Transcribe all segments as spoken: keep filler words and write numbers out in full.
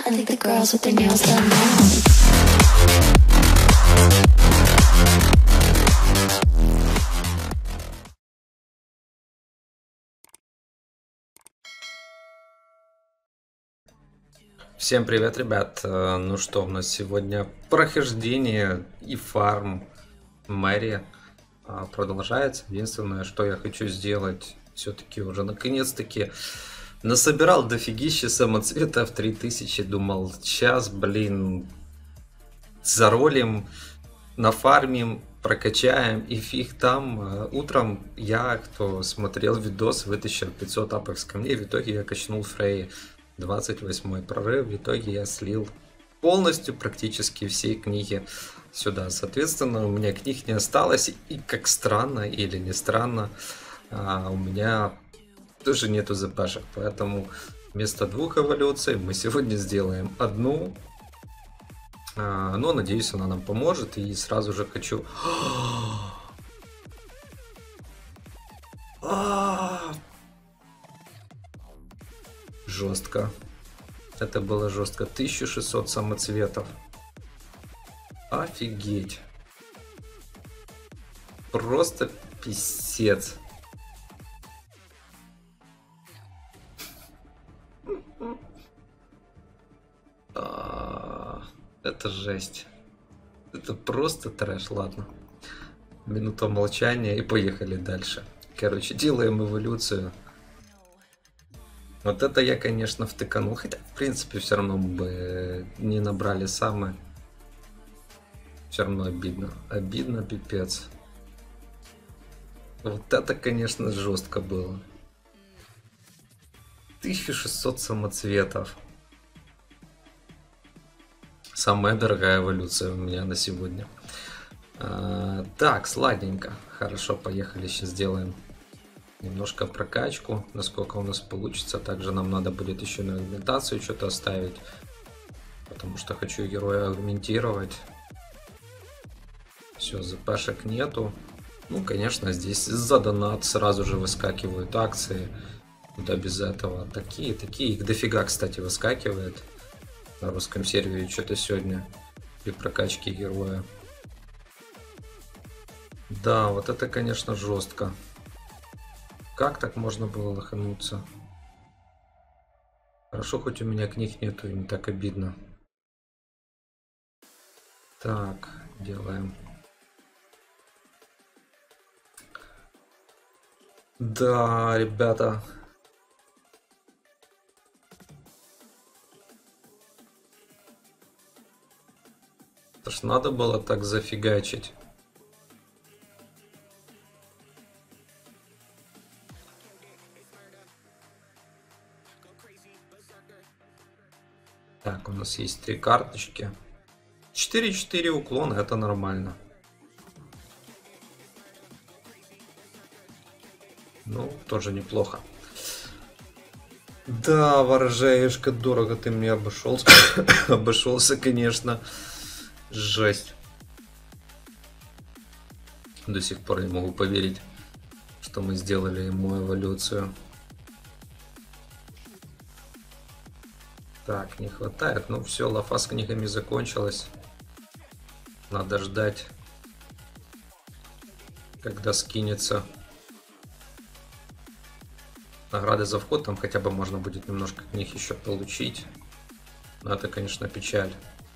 I think the girls with their nails done now. Всем привет, ребят! Ну что, у нас сегодня прохождение и фарм Мэри продолжается. Единственное, что я хочу сделать, все-таки уже наконец-таки насобирал дофигища самоцветов три тысячи. Думал, сейчас, блин, заролим, нафармим, прокачаем и фиг там. Утром я, кто смотрел видос, вытащил пятьсот апекс камней. В итоге я качнул Фрей. двадцать восьмой прорыв. В итоге я слил полностью практически все книги сюда. Соответственно, у меня книг не осталось. И как странно или не странно, у меня тоже нету запашек. Поэтому вместо двух эволюций мы сегодня сделаем одну. Но надеюсь, она нам поможет. И сразу же хочу... Жестко. Это было жестко. тысяча шестьсот самоцветов. Офигеть. Просто писец. А, это жесть. Это просто трэш. Ладно. Минута молчания и поехали дальше. Короче, делаем эволюцию. Вот это я, конечно, втыканул. Хотя, в принципе, все равно бы не набрали самое. Все равно обидно. Обидно, пипец. Вот это, конечно, жестко было. тысяча шестьсот самоцветов. Самая дорогая эволюция у меня на сегодня. А, так, сладенько. Хорошо, поехали. Сейчас сделаем немножко прокачку, насколько у нас получится. Также нам надо будет еще на агментацию что-то оставить, потому что хочу героя агментировать. Все, запашек нету. Ну, конечно, здесь за донат сразу же выскакивают акции. Куда без этого. Такие, такие. Их дофига, кстати, выскакивает на русском сервере что-то сегодня при прокачке героя. Да, вот это, конечно, жестко. Как так можно было лохануться? Хорошо, хоть у меня книг нету, и не так обидно. Так, делаем. Да, ребята. Это ж надо было так зафигачить. Так, у нас есть три карточки. четыре-четыре уклона, это нормально. Ну, тоже неплохо. Да, ворожеюшка, дорого ты мне обошелся. Обошелся, конечно. Жесть. До сих пор не могу поверить, что мы сделали ему эволюцию. Так, не хватает. Ну все, лафа с книгами закончилась. Надо ждать, когда скинется награды за вход. Там хотя бы можно будет немножко книг еще получить. Но это, конечно, печаль.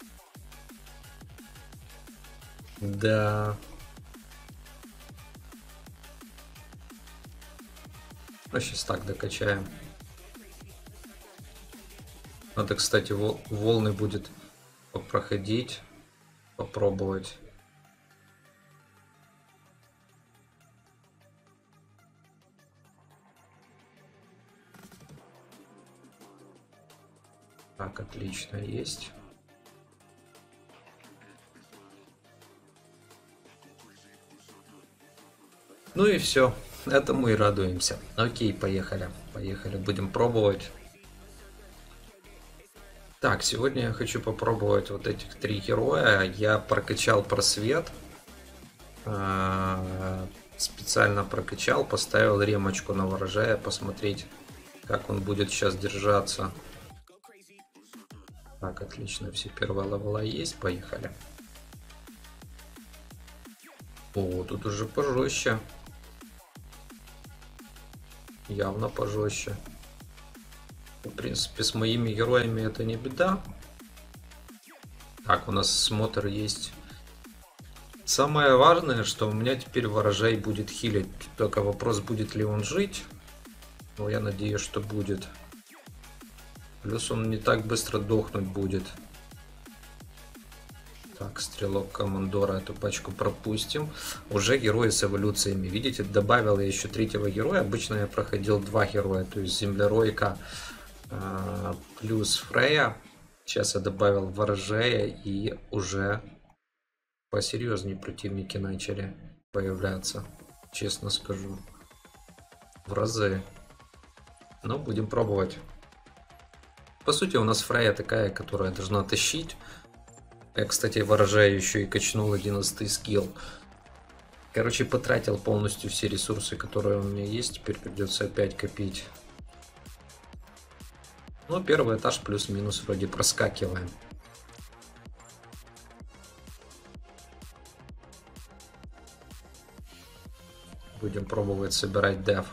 Да. Ну, сейчас так докачаем. Надо, кстати, волны будет проходить, попробовать. Так, отлично, есть. Ну и все, этому и радуемся. Окей, поехали, поехали, будем пробовать. Так, сегодня я хочу попробовать вот этих три героя. Я прокачал просвет. Специально прокачал, поставил ремочку на ворожая, посмотреть, как он будет сейчас держаться. Так, отлично, все первые левела есть, поехали. О, тут уже пожестче. Явно пожестче. В принципе, с моими героями это не беда. Так, у нас смотр есть. Самое важное, что у меня теперь ворожей будет хилить. Только вопрос, будет ли он жить. Но я надеюсь, что будет. Плюс он не так быстро дохнуть будет. Так, стрелок командора, эту пачку пропустим. Уже герои с эволюциями. Видите, добавил я еще третьего героя. Обычно я проходил два героя. То есть землеройка э, плюс Фрея. Сейчас я добавил ворожея, и уже посерьезнее противники начали появляться. Честно скажу. В разы. Но будем пробовать. По сути, у нас Фрея такая, которая должна тащить. Я, кстати, ворожаю еще и качнул одиннадцатый скилл. Короче, потратил полностью все ресурсы, которые у меня есть. Теперь придется опять копить. Ну, первый этаж плюс-минус вроде проскакиваем. Будем пробовать собирать деф.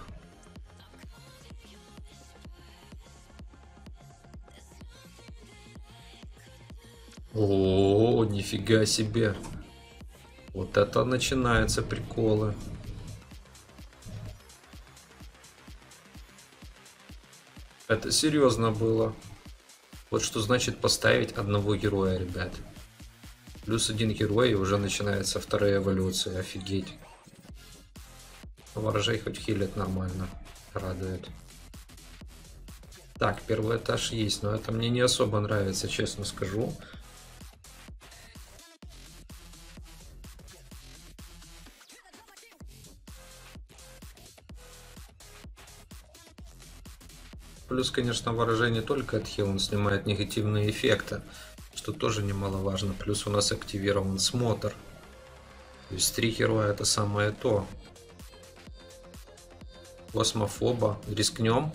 О, нифига себе. Вот это начинаются приколы. Это серьезно было. Вот что значит поставить одного героя, ребят. Плюс один герой, и уже начинается вторая эволюция. Офигеть. Ворожей хоть хилит нормально. Радует. Так, первый этаж есть, но это мне не особо нравится, честно скажу. Плюс, конечно, ворожей не только отхил, он снимает негативные эффекты, что тоже немаловажно. Плюс у нас активирован смотр. То есть три героя это самое то. Космофоба. Рискнем.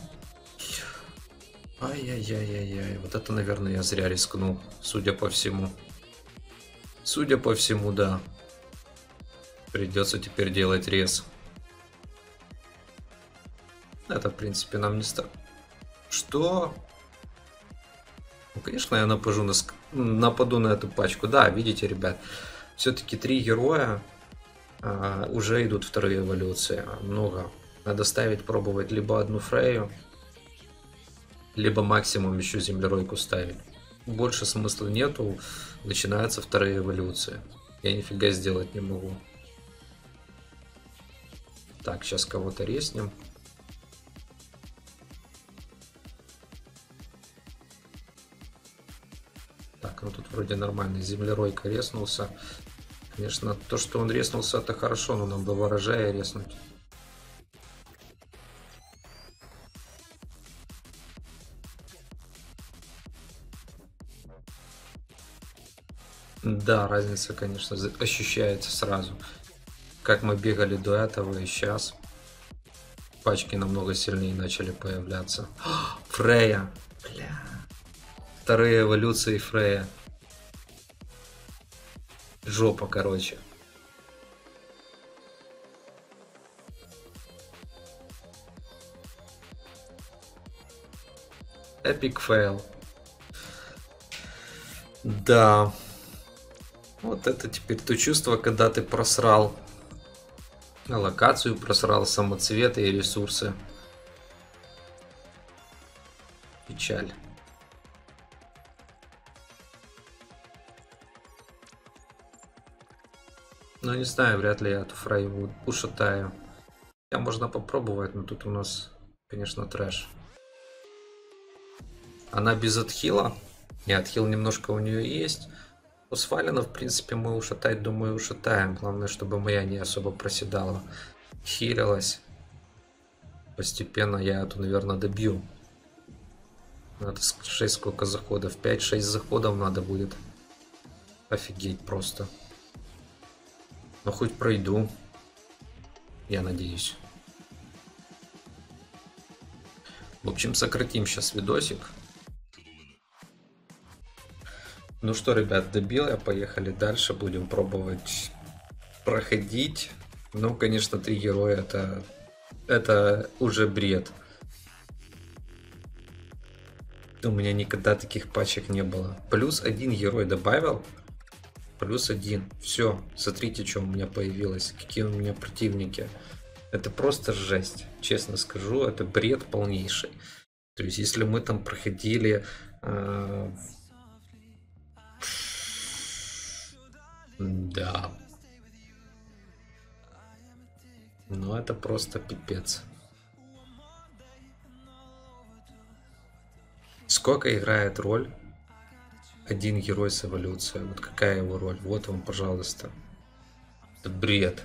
Ай-яй-яй-яй-яй. Вот это, наверное, я зря рискнул. Судя по всему. Судя по всему, да. Придется теперь делать рез. Это, в принципе, нам не страшно. Что? Ну, конечно, я нападу на, ск... нападу на эту пачку. Да, видите, ребят. Все-таки три героя а, уже идут вторые эволюции. Много. Надо ставить, пробовать либо одну Фрею, либо максимум еще землеройку ставить. Больше смысла нету. Начинаются вторые эволюции. Я нифига сделать не могу. Так, сейчас кого-то резнем. Так, ну тут вроде нормально. Землеройка резнулся. Конечно, то, что он резнулся, это хорошо, но нам бы ворожая резнуть. Да, разница, конечно, ощущается сразу. Как мы бегали до этого и сейчас. Пачки намного сильнее начали появляться. Фрея! Бля. Вторые эволюции Фрея. Жопа, короче. Эпик фейл. Да. Вот это теперь то чувство, когда ты просрал локацию, просрал самоцветы и ресурсы. Печаль. Ну, не знаю, вряд ли я эту Фрейю ушатаю. Я можно попробовать, но тут у нас, конечно, трэш. Она без отхила. Не, отхил немножко у нее есть. У Свалина, в принципе, мы ушатать, думаю, ушатаем. Главное, чтобы моя не особо проседала. Хилилась. Постепенно я эту, наверное, добью. Надо шесть сколько заходов. пять-шесть заходов надо будет. Офигеть просто. Но хоть пройду. Я надеюсь. В общем, сократим сейчас видосик. Ну что, ребят, добил я, поехали дальше, будем пробовать проходить. Ну, конечно, три героя это, это уже бред. У меня никогда таких пачек не было. Плюс один герой добавил. Плюс один. Все, смотрите, что у меня появилось. Какие у меня противники. Это просто жесть. Честно скажу, это бред полнейший. То есть, если мы там проходили... Э... Да. Ну, это просто пипец. Сколько играет роль один герой с эволюцией? Вот какая его роль? Вот вам, пожалуйста. Это бред.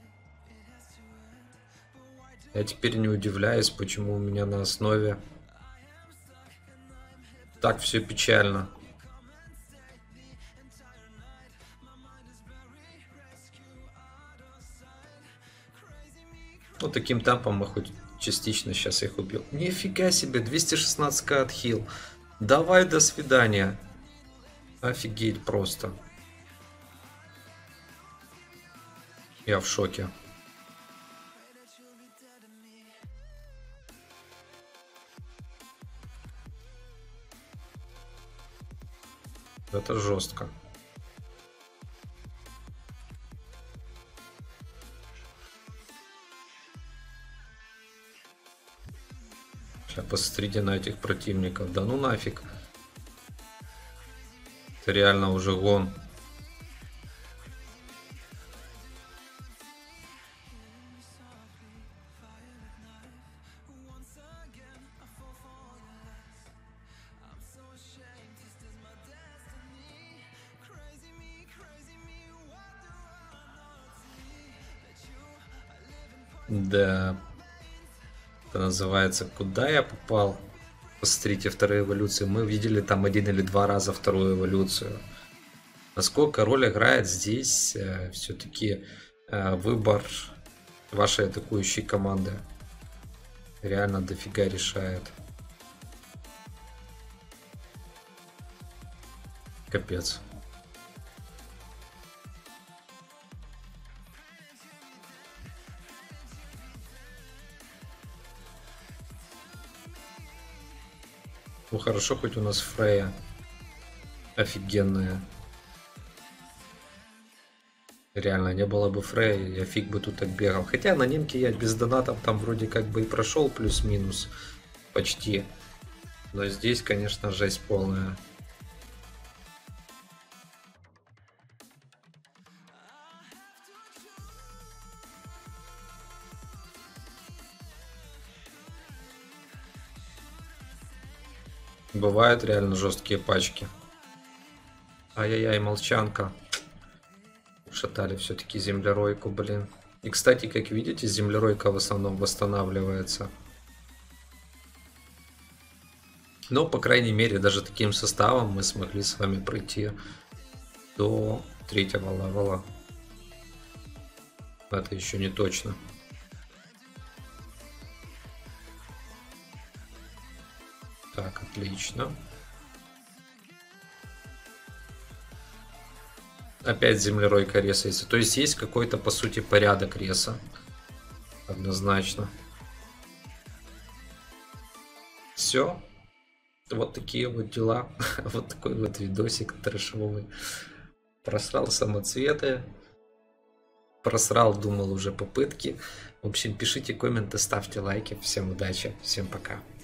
Я теперь не удивляюсь, почему у меня на основе так все печально. Ну, таким темпом мы хоть частично сейчас их убил. Нифига себе, двести шестнадцать ка отхил. Давай, до свидания. Офигеть просто. Я в шоке. Это жестко. Посмотрите на этих противников. Да ну нафиг. Это реально уже гон. Да. Это называется «Куда я попал?». Посмотрите, вторую эволюцию. Мы видели там один или два раза вторую эволюцию. Насколько роль играет здесь э, все-таки э, выбор вашей атакующей команды. Реально дофига решает. Капец. Ну хорошо, хоть у нас Фрея офигенная. Реально, не было бы Фрея, я фиг бы тут так бегал. Хотя на немке я без донатов там вроде как бы и прошел плюс-минус почти. Но здесь, конечно, жесть полная. Бывают реально жесткие пачки. Ай-яй-яй, молчанка. Шатали все-таки землеройку, блин. И, кстати, как видите, землеройка в основном восстанавливается. Но, по крайней мере, даже таким составом мы смогли с вами пройти до третьего левела. Это еще не точно. Так, отлично. Опять землеройка ресается. То есть есть какой-то, по сути, порядок реса. Однозначно. Все. Вот такие вот дела. Вот такой вот видосик трэшовый. Просрал самоцветы. Просрал, думал, уже попытки. В общем, пишите комменты, ставьте лайки. Всем удачи, всем пока.